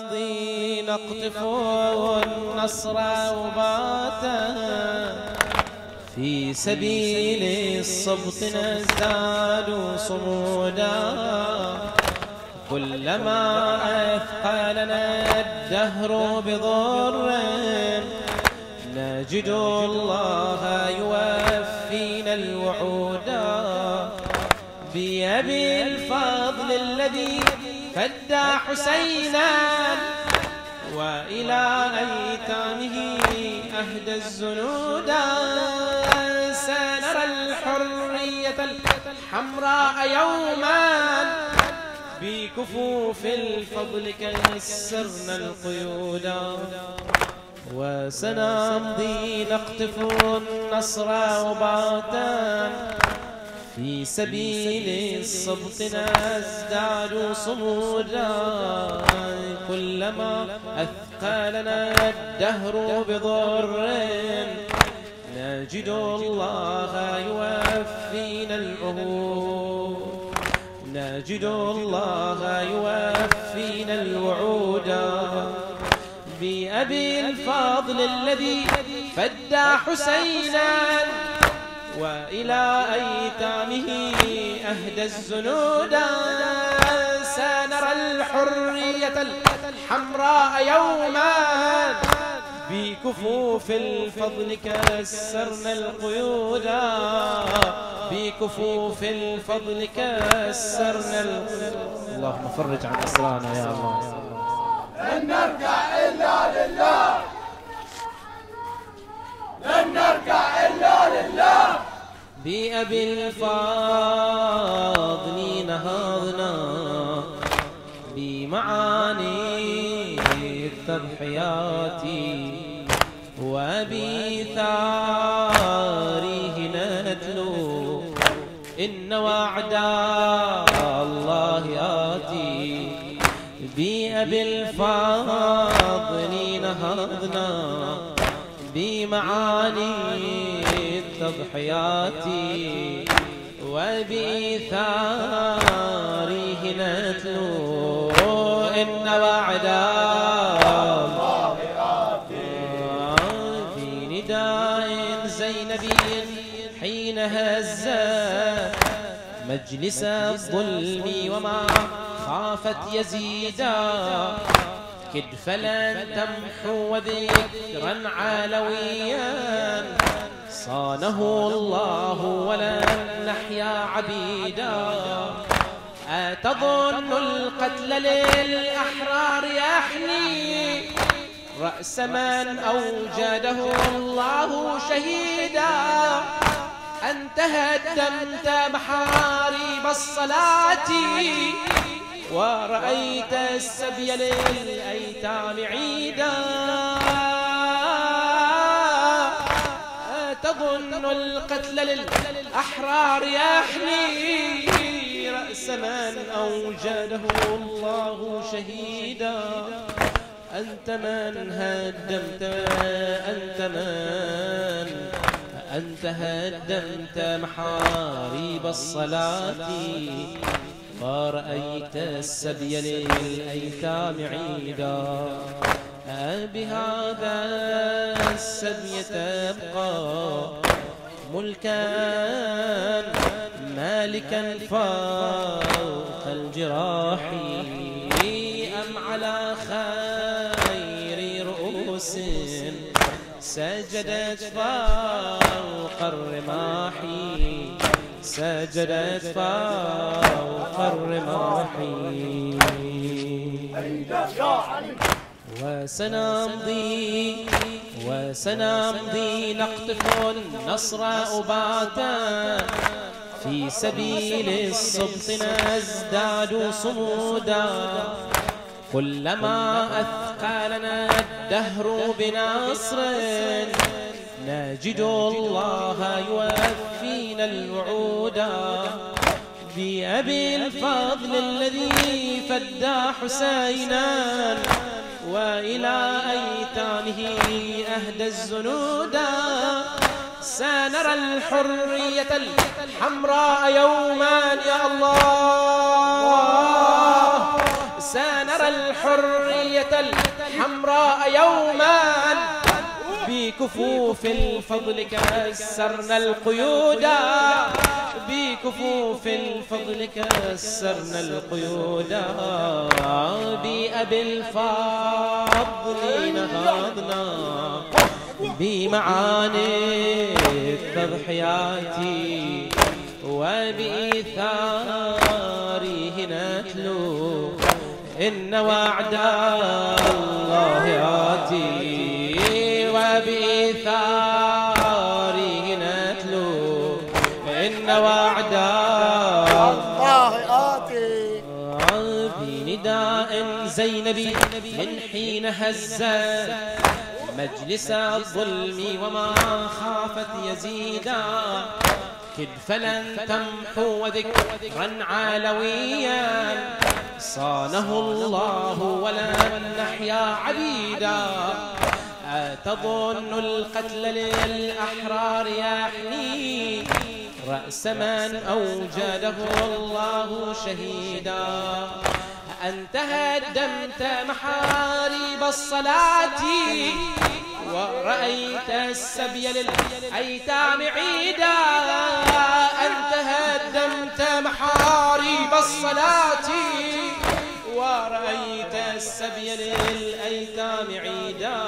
سنمضي نقطف النصر وباتا في سبيل الصبط نزداد صمودا كلما أثقلنا الدهر بضر نجد الله يوفينا الوعودا بأبي الفضل الذي فدى حسينا وإلى أيتامه أهدى الزنودا سنرى الحرية الحمراء يوما بكفوف الفضل كسرنا القيودا وسنمضي نقطف النصر وباتا في سبيل الصبط نزداد صمودا كلما أثقلنا الدهر بضر نجد الله يوفينا العهود نجد الله يوفينا الوعودا بأبي الفضل الذي فدى حسينا وإلى أيتامه أهدى الزنودا سنرى الحرية الحمراء يوما بكفوف الفضل كسرنا القيودا بكفوف الفضل كسرنا اللهم فرج عن أسرانا يا الله. لن نرجع إلا لله لن نرجع إلا لله بأبي الفضل نهضنا بمعاني التضحيات وبثاريه نتلو إن وعد الله آتي بأبي الفضل نهضنا بمعاني التضحيات وبثاريه نتلو إن وعد الله آتي في نداء زينبي حين هز مجلس الظلم وما خافت يزيدا كد فلن تمحو ذكرا علويا صانه الله ولن نحيا عبيدا أتظن القتل للأحرار يحني رأس من أوجده الله شهيدا أنت هدمت محاريب الصلاة ورأيت السبي للأيتام عيدا تظن القتل للأحرار يحني رأس من أوجده الله شهيدا أنت من هدمت أنت هدمت محاريب الصلاة ورأيت السبي للأيتام عيدا بهذا السبي تبقى ملكا مالكا فوق الجراح أم على خير رؤوس سجدت فوق الرماح سجدت فوق الرماح وسنمضي نقطف النصر أباتا في سبيل الصبط نزداد صمودا كلما أثقلنا الدهر بنصر نجد الله يوفينا الوعودا بأبي الفضل الذي فدى حسينا وإلى أيتامه أهدى الزنودا سنرى الحرية الحمراء يوما يا الله سنرى الحرية الحمراء يوما بكفوف الفضل كسرنا القيود بكفوف الفضل كسرنا القيود بأبي الفضل نهضنا بمعاني التضحيات وبإيثاره نتلو إن وعد الله آتي وبإيثاره نتلو إن وعد الله آتي بنداء زينبي من حين هزت مجلس الظلم وما خافت يزيدا كدف لن تمحو وذكرا علويا صانه الله ولن نحيا عبيدا أتظن القتل للأحرار يحني رأس من أوجده الله شهيدا أنت هدمت محاريب الصلاة ورأيت السبي للأيتام عيدا أنت هدمت محاريب الصلاة ورأيت السبي للأيتام عيدا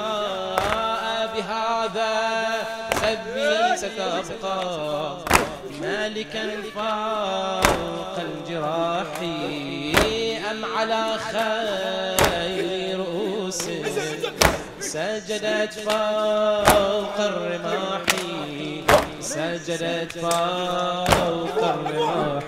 بهذا سبي ستبقى مالكا فوق الجراح أم على خير رؤوس سجدت فوق الرماح سجدت فوق الرماح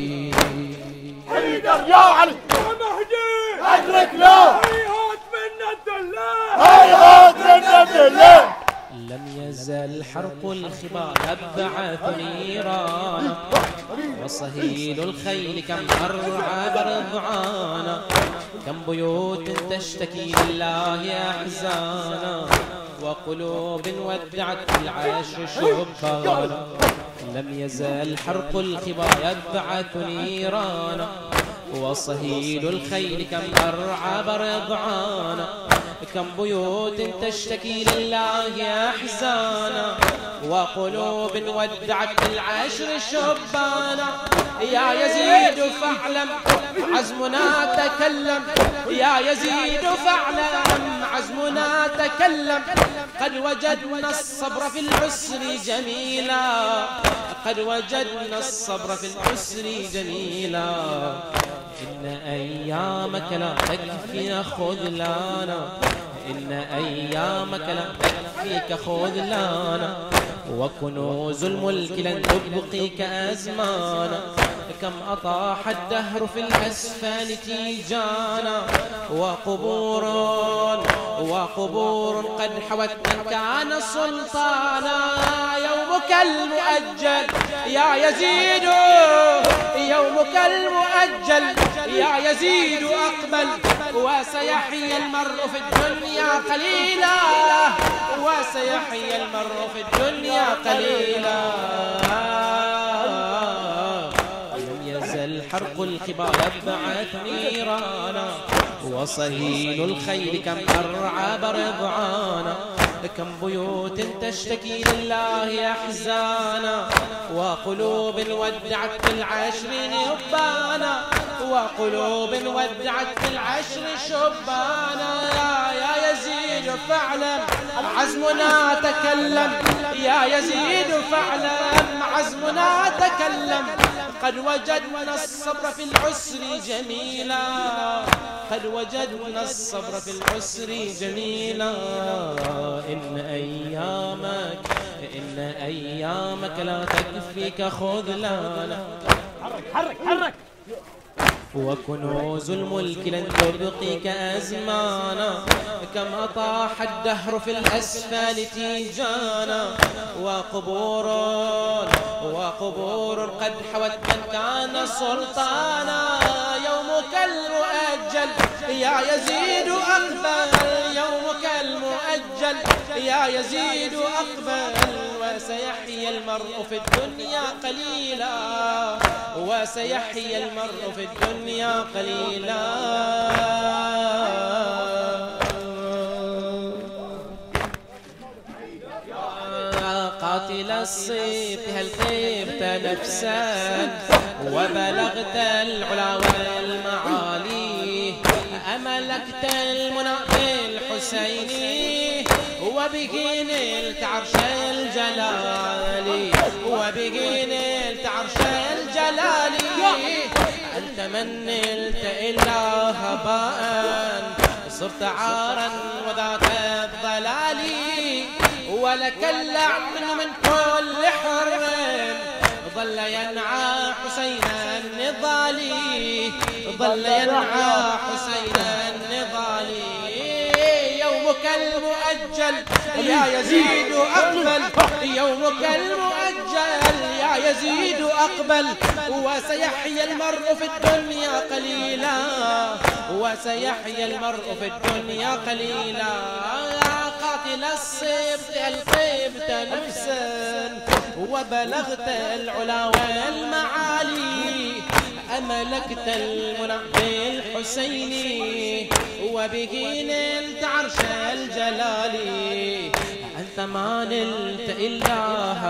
حيدر يا علي يا مهدي أدرك له هيهات منا الدلال هيهات منا الدلال لم يزل حرق الخبا يبعث نيرانا وصهيل الخيل كم أرعب رضعانا كم بيوت تشتكي لله أحزانا وقلوب ودعت العيش شبانا لم يزل حرق الخبا يبعث نيرانا وصهيل الخيل كم أرعب رضعانا كم بيوت تشتكي لله أحزانا وقلوب ودعت العشر شبانا يا يزيد فاعلم عزمنا تكلم يا يزيد فاعلم عزمنا تكلم قد وجدنا الصبر في العسر جميلا قد وجدنا الصبر في العسر جميلا إن أيامك لا تكفي خذلانا إن أيامك لا تكفيك خذلانا وكنوز الملك لن تبقيك أزمانا كم أطاح الدهر في الأسفل تيجانا وقبور قد حوت من كان سلطانا يومك المؤجل يا يزيد يومك المؤجل يا يزيد أقبل وسيحيي المرء في الدنيا قليلا وسيحيي المرء في الدنيا قليلا لم يزل حرق الخبا يبعث نيرانا وصهيل الخيل كم أرعب رضعانا كم بيوت تشتكي لله أحزانا وقلوب ودعت في العشر نبانا وقلوب ودعت في العشر شبانا يا يزيد فاعلم عزمنا تكلم يا يزيد فاعلم عزمنا تكلم قد وجدنا الصبر في العسر جميلا قد وجدنا الصبر في العسر جميلا إن أيامك لا تكفيك خذلانا حرك وكنوز الملك لن تبقيك أزمانا كم أطاح الدهر في الأسفل تيجانا وقبور قد حوت من كان سلطانا يومك المؤجل يا يزيد أقبل يومك المؤجل مؤجل يا يزيد أقبل وسيحيى المرء في الدنيا قليلا وسيحيى المرء في الدنيا قليلا قاتل الصيف هل طيبت نفسا وبلغت العلا والمعالي أملكت المنى بالحسين وبه نلت عرش الجلال وبه نلت عرش الجلال أنت من نلت إلا هباء صرت عارا وذات الضلال ولك اللعن من كل حر ظل ينعى حسينا النضالي ظل ينعى حسينا النضالي يومك المؤجل يا يزيد أقبل يومك المؤجل يا يزيد أقبل وسيحيى المرء في الدنيا قليلا وسيحيى المرء في الدنيا قليلا قاتل الصبت الطيبت نفسا وبلغت العلا والمعالي أملكت المنى بالحسين وبه نلت عرش الجلال أنت ما نلت إلا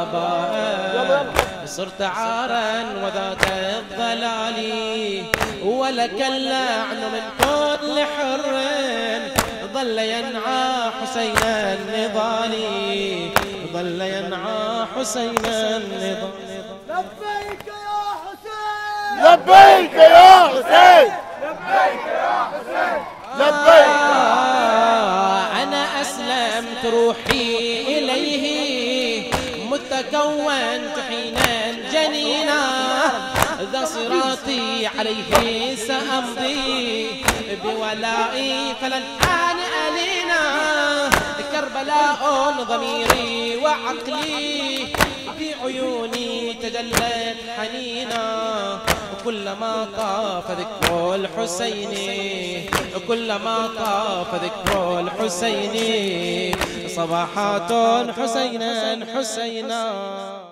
هباء صرت عارا وذات الضلال ولك اللعن من كل حر ظل ينعى حسينا النضالي ظل ينعى حسينا النضالي لبيك يا حسين لبيك يا حسين لبيك يا حسين لبيك أنا أسلمت روحي إليه متكونت حينا جنينا ذا صراطي عليه سأمضي بولائي فلن حان ألينا كربلاء ضميري وعقلي بعيوني تجلت حنينا كلما طاف ذكر الحسين كلما طاف ذكر الحسين صباحات حسينا حسينا